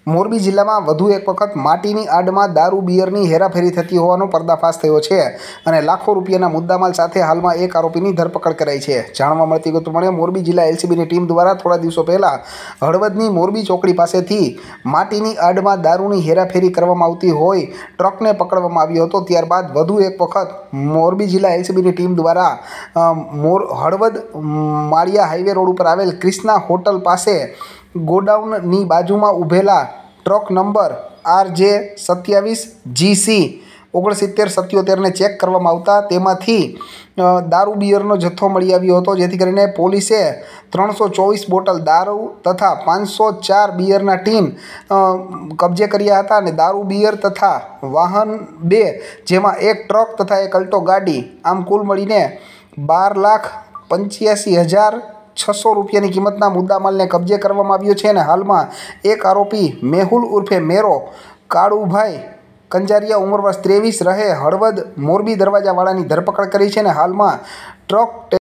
મોરબી જિલ્લામાં વધુ એક વખત માટીની આડમાં દારૂ બિયરની હેરાફેરી થતી હોવાનો પર્દાફાશ થયો છે અને લાખો રૂપિયાના મુદ્દામાલ સાથે હાલમાં એક આરોપીની ધરપકડ કરાઈ છે। જાણવા મળતી વિગતો પ્રમાણે મોરબી જિલ્લા એલસીબીની ટીમ દ્વારા થોડા દિવસો પહેલા હળવદની મોરબી ચોકડી પાસેથી માટીની આડમાં દારૂની હેરાફેરી કરવામાં આવતી હોય ટ્રકને પકડવામાં આવ્યો હતો। ત્યારબાદ વધુ એક વખત મોરબી જિલ્લા એલસીબીની ટીમ દ્વારા હળવદ માળિયા હાઈવે રોડ ઉપર આવેલ ક્રિષ્ના હોટલ પાસે ગોડાઉનની બાજુમાં ઊભેલા ટ્રક નંબર RJ27GC 6977ને ચેક કરવામાં આવતા તેમાંથી દારૂ બિયરનો જથ્થો મળી આવ્યો હતો, જેથી કરીને પોલીસે 324 બોટલ દારૂ તથા 504 બિયરના ટીન કબજે કર્યા હતા અને દારૂ બિયર તથા વાહન 2 જેમાં એક ટ્રક તથા એક અલ્ટો ગાડી આમ કુલ મળીને 12,85,600 રૂપિયાની કિંમતના મુદ્દામાલને કબજે કરવામાં આવ્યો છે અને હાલમાં એક આરોપી મેહુલ ઉર્ફે મેરો કાળુભાઈ કંજારિયા ઉંમર વર્ષ 23 રહે હળવદ મોરબી દરવાજાવાળાની ધરપકડ કરી છે અને હાલમાં ટ્રક